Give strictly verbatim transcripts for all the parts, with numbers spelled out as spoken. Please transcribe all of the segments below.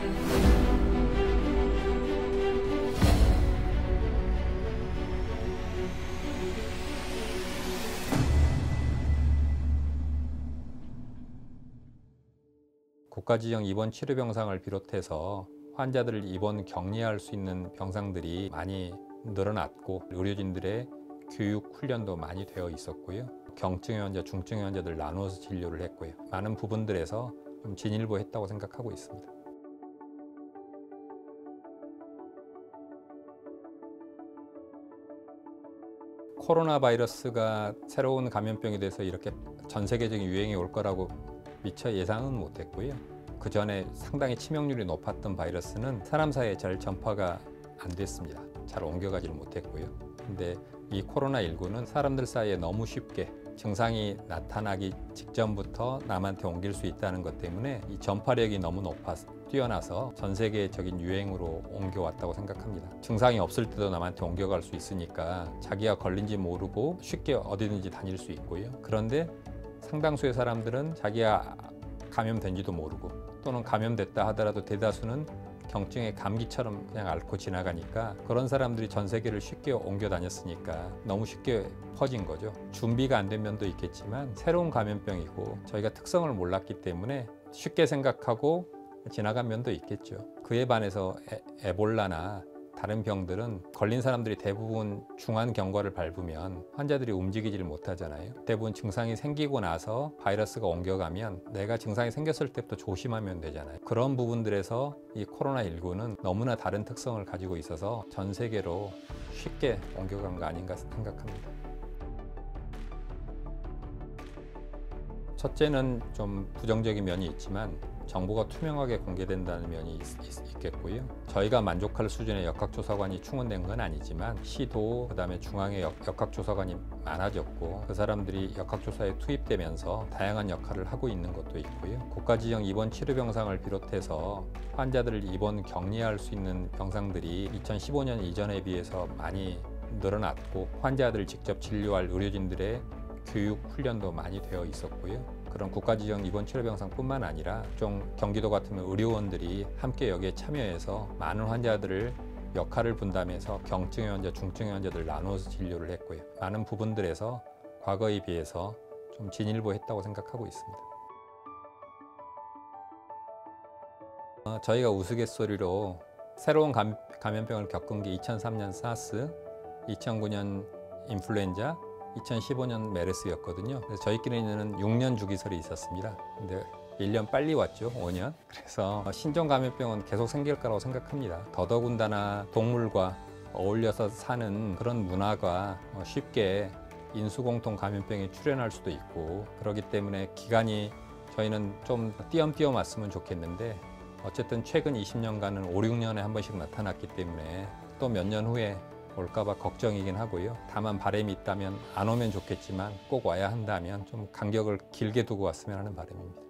국가지정 입원 치료 병상을 비롯해서 환자들을 입원 격리할 수 있는 병상들이 많이 늘어났고, 의료진들의 교육 훈련도 많이 되어 있었고요. 경증의 환자, 중증의 환자들 나누어서 진료를 했고요. 많은 부분들에서 좀 진일보했다고 생각하고 있습니다. 코로나 바이러스가 새로운 감염병이 돼서 이렇게 전 세계적인 유행이 올 거라고 미처 예상은 못했고요. 그 전에 상당히 치명률이 높았던 바이러스는 사람 사이에 잘 전파가 안 됐습니다. 잘 옮겨가지를 못했고요. 근데 이 코로나 십구는 사람들 사이에 너무 쉽게 증상이 나타나기 직전부터 남한테 옮길 수 있다는 것 때문에 이 전파력이 너무 높아 뛰어나서 전 세계적인 유행으로 옮겨왔다고 생각합니다. 증상이 없을 때도 남한테 옮겨갈 수 있으니까 자기가 걸린지 모르고 쉽게 어디든지 다닐 수 있고요. 그런데 상당수의 사람들은 자기가 감염된지도 모르고, 또는 감염됐다 하더라도 대다수는 경증의 감기처럼 그냥 앓고 지나가니까, 그런 사람들이 전 세계를 쉽게 옮겨 다녔으니까 너무 쉽게 퍼진 거죠. 준비가 안 된 면도 있겠지만 새로운 감염병이고 저희가 특성을 몰랐기 때문에 쉽게 생각하고 지나간 면도 있겠죠. 그에 반해서 에, 에볼라나 다른 병들은 걸린 사람들이 대부분 중한 경과를 밟으면 환자들이 움직이지를 못하잖아요. 대부분 증상이 생기고 나서 바이러스가 옮겨가면 내가 증상이 생겼을 때부터 조심하면 되잖아요. 그런 부분들에서 이 코로나 십구는 너무나 다른 특성을 가지고 있어서 전 세계로 쉽게 옮겨간 거 아닌가 생각합니다. 첫째는 좀 부정적인 면이 있지만 정보가 투명하게 공개된다는 면이 있, 있, 있겠고요. 저희가 만족할 수준의 역학조사관이 충원된 건 아니지만 시도, 그 다음에 중앙의 역, 역학조사관이 많아졌고, 그 사람들이 역학조사에 투입되면서 다양한 역할을 하고 있는 것도 있고요. 국가지정 입원 치료 병상을 비롯해서 환자들을 입원 격리할 수 있는 병상들이 이천십오 년 이전에 비해서 많이 늘어났고, 환자들을 직접 진료할 의료진들의 교육 훈련도 많이 되어 있었고요. 그런 국가지정 입원 치료병상뿐만 아니라 좀 경기도 같으면 의료원들이 함께 여기에 참여해서 많은 환자들을 역할을 분담해서 경증의 환자, 중증의 환자들 나누어서 진료를 했고요. 많은 부분들에서 과거에 비해서 좀 진일보했다고 생각하고 있습니다. 어, 저희가 우스갯소리로 새로운 감, 감염병을 겪은 게 이천삼 년 사스, 이천구 년 인플루엔자, 이천십오 년 메르스였거든요. 그래서 저희끼리는 육 년 주기설이 있었습니다. 근데 일 년 빨리 왔죠, 오 년. 그래서 신종 감염병은 계속 생길 거라고 생각합니다. 더더군다나 동물과 어울려서 사는 그런 문화가 쉽게 인수공통 감염병이 출현할 수도 있고, 그렇기 때문에 기간이 저희는 좀 띄엄띄엄 왔으면 좋겠는데, 어쨌든 최근 이십 년간은 오, 육 년에 한 번씩 나타났기 때문에 또 몇 년 후에 올까봐 걱정이긴 하고요. 다만 바람이 있다면 안 오면 좋겠지만 꼭 와야 한다면 좀 간격을 길게 두고 왔으면 하는 바람입니다.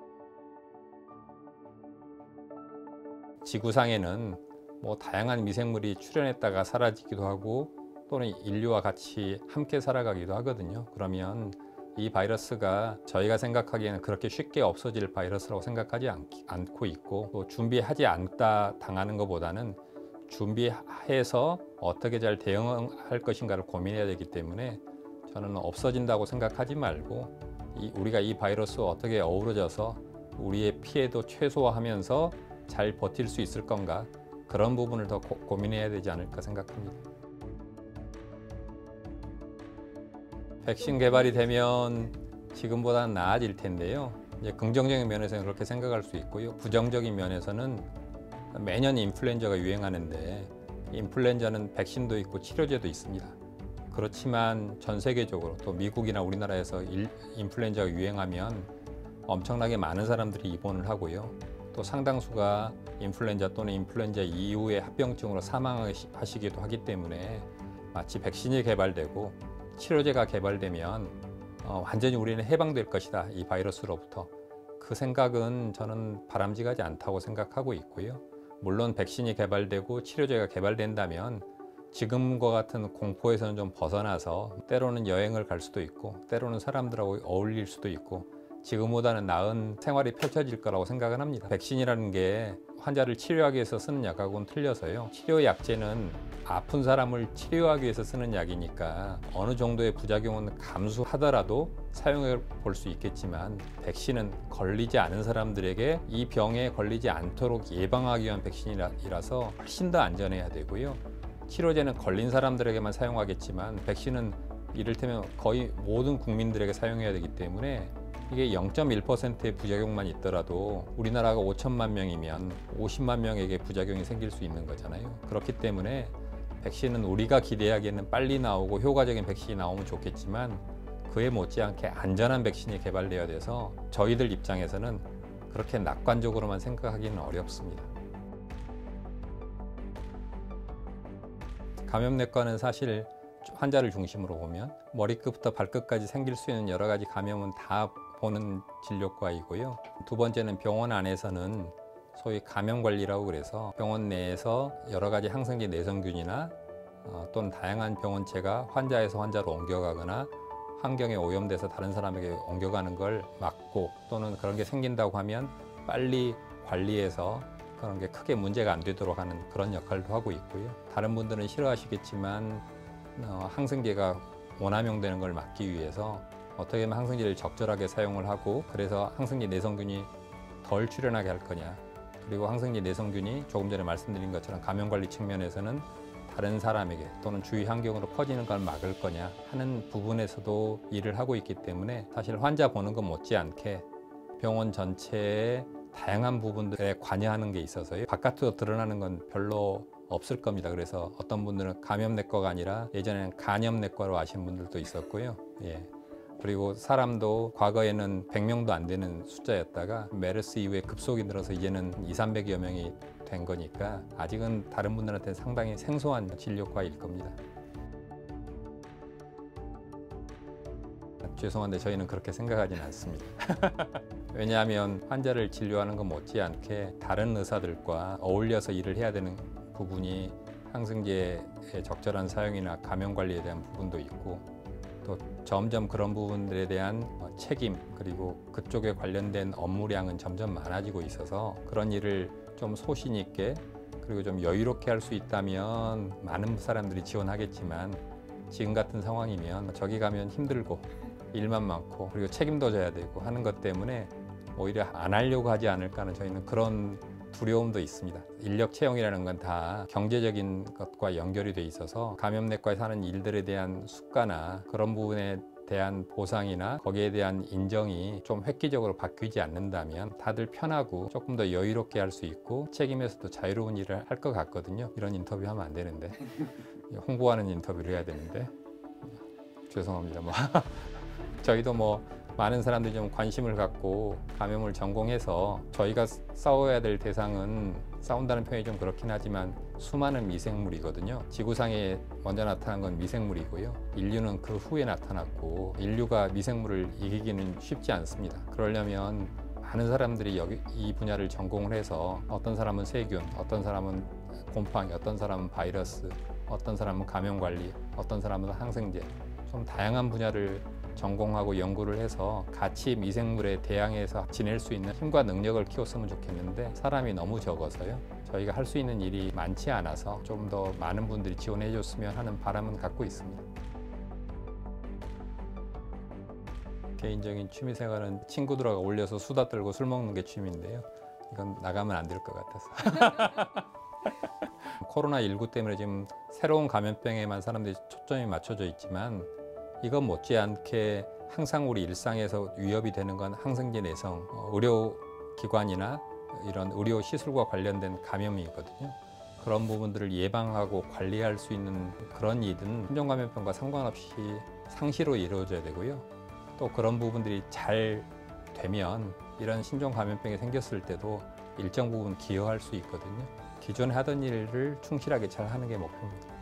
지구상에는 뭐 다양한 미생물이 출현했다가 사라지기도 하고, 또는 인류와 같이 함께 살아가기도 하거든요. 그러면 이 바이러스가 저희가 생각하기에는 그렇게 쉽게 없어질 바이러스라고 생각하지 않, 않고 있고, 또 준비하지 않다 당하는 것보다는 준비해서 어떻게 잘 대응할 것인가를 고민해야 되기 때문에 저는 없어진다고 생각하지 말고, 이, 우리가 이 바이러스와 어떻게 어우러져서 우리의 피해도 최소화하면서 잘 버틸 수 있을 건가, 그런 부분을 더 고, 고민해야 되지 않을까 생각합니다. 백신 개발이 되면 지금보다는 나아질 텐데요. 이제 긍정적인 면에서는 그렇게 생각할 수 있고요. 부정적인 면에서는 매년 인플루엔자가 유행하는데, 인플루엔자는 백신도 있고 치료제도 있습니다. 그렇지만 전 세계적으로 또 미국이나 우리나라에서 일, 인플루엔자가 유행하면 엄청나게 많은 사람들이 입원을 하고요. 또 상당수가 인플루엔자 또는 인플루엔자 이후의 합병증으로 사망하시기도 하기 때문에, 마치 백신이 개발되고 치료제가 개발되면 어, 완전히 우리는 해방될 것이다, 이 바이러스로부터. 그 생각은 저는 바람직하지 않다고 생각하고 있고요. 물론 백신이 개발되고 치료제가 개발된다면 지금과 같은 공포에서는 좀 벗어나서 때로는 여행을 갈 수도 있고, 때로는 사람들하고 어울릴 수도 있고, 지금보다는 나은 생활이 펼쳐질 거라고 생각은 합니다. 백신이라는 게 환자를 치료하기 위해서 쓰는 약하고는 틀려서요. 치료 약제는 아픈 사람을 치료하기 위해서 쓰는 약이니까 어느 정도의 부작용은 감수하더라도 사용해 볼 수 있겠지만, 백신은 걸리지 않은 사람들에게 이 병에 걸리지 않도록 예방하기 위한 백신이라서 훨씬 더 안전해야 되고요. 치료제는 걸린 사람들에게만 사용하겠지만 백신은 이를테면 거의 모든 국민들에게 사용해야 되기 때문에 이게 영 점 일 퍼센트의 부작용만 있더라도 우리나라가 오천만 명이면 오십만 명에게 부작용이 생길 수 있는 거잖아요. 그렇기 때문에 백신은 우리가 기대하기에는 빨리 나오고 효과적인 백신이 나오면 좋겠지만 그에 못지않게 안전한 백신이 개발되어야 돼서 저희들 입장에서는 그렇게 낙관적으로만 생각하기는 어렵습니다. 감염내과는 사실 환자를 중심으로 보면 머리끝부터 발끝까지 생길 수 있는 여러 가지 감염은 다 보는 진료과이고요. 두 번째는 병원 안에서는 소위 감염관리라고 그래서 병원 내에서 여러 가지 항생제 내성균이나 어, 또는 다양한 병원체가 환자에서 환자로 옮겨가거나 환경에 오염돼서 다른 사람에게 옮겨가는 걸 막고, 또는 그런 게 생긴다고 하면 빨리 관리해서 그런 게 크게 문제가 안 되도록 하는 그런 역할도 하고 있고요. 다른 분들은 싫어하시겠지만 어, 항생제가 오남용되는 걸 막기 위해서 어떻게 하면 항생제를 적절하게 사용을 하고, 그래서 항생제 내성균이 덜 출현하게 할 거냐, 그리고 항생제 내성균이 조금 전에 말씀드린 것처럼 감염관리 측면에서는 다른 사람에게 또는 주위 환경으로 퍼지는 걸 막을 거냐 하는 부분에서도 일을 하고 있기 때문에 사실 환자 보는 것 못지않게 병원 전체의 다양한 부분들에 관여하는 게 있어서요. 바깥으로 드러나는 건 별로 없을 겁니다. 그래서 어떤 분들은 감염내과가 아니라 예전에는 간염내과로 아시는 분들도 있었고요. 예. 그리고 사람도 과거에는 백 명도 안 되는 숫자였다가 메르스 이후에 급속히 늘어서 이제는 이삼백여 명이 된 거니까 아직은 다른 분들한테 상당히 생소한 진료과일 겁니다. 죄송한데 저희는 그렇게 생각하지는 않습니다. 왜냐하면 환자를 진료하는 것 못지않게 다른 의사들과 어울려서 일을 해야 되는 부분이 항생제의 적절한 사용이나 감염 관리에 대한 부분도 있고, 또 점점 그런 부분들에 대한 책임, 그리고 그쪽에 관련된 업무량은 점점 많아지고 있어서 그런 일을 좀 소신 있게 그리고 좀 여유롭게 할 수 있다면 많은 사람들이 지원하겠지만, 지금 같은 상황이면 저기 가면 힘들고 일만 많고 그리고 책임도 져야 되고 하는 것 때문에 오히려 안 하려고 하지 않을까 하는 저희는 그런 두려움도 있습니다. 인력 채용이라는 건 다 경제적인 것과 연결이 돼 있어서 감염내과에서 하는 일들에 대한 수가나 그런 부분에 대한 보상이나 거기에 대한 인정이 좀 획기적으로 바뀌지 않는다면 다들 편하고 조금 더 여유롭게 할 수 있고 책임에서도 자유로운 일을 할 것 같거든요. 이런 인터뷰 하면 안 되는데 홍보하는 인터뷰를 해야 되는데 죄송합니다. 뭐 저희도 뭐 많은 사람들이 좀 관심을 갖고 감염을 전공해서 저희가 싸워야 될 대상은, 싸운다는 표현이 좀 그렇긴 하지만 수많은 미생물이거든요. 지구상에 먼저 나타난 건 미생물이고요. 인류는 그 후에 나타났고 인류가 미생물을 이기기는 쉽지 않습니다. 그러려면 많은 사람들이 여기 이 분야를 전공을 해서 어떤 사람은 세균, 어떤 사람은 곰팡이, 어떤 사람은 바이러스, 어떤 사람은 감염관리, 어떤 사람은 항생제, 좀 다양한 분야를 전공하고 연구를 해서 같이 미생물에 대항해서 지낼 수 있는 힘과 능력을 키웠으면 좋겠는데 사람이 너무 적어서요. 저희가 할 수 있는 일이 많지 않아서 좀 더 많은 분들이 지원해 줬으면 하는 바람은 갖고 있습니다. 개인적인 취미생활은 친구들하고 어울려서 수다 떨고 술 먹는 게 취미인데요. 이건 나가면 안 될 것 같아서. 코로나 십구 때문에 지금 새로운 감염병에만 사람들이 초점이 맞춰져 있지만 이건 못지않게 항상 우리 일상에서 위협이 되는 건 항생제 내성, 의료기관이나 이런 의료시술과 관련된 감염이거든요. 그런 부분들을 예방하고 관리할 수 있는 그런 일은 신종감염병과 상관없이 상시로 이루어져야 되고요. 또 그런 부분들이 잘 되면 이런 신종감염병이 생겼을 때도 일정 부분 기여할 수 있거든요. 기존에 하던 일을 충실하게 잘 하는 게 목표입니다.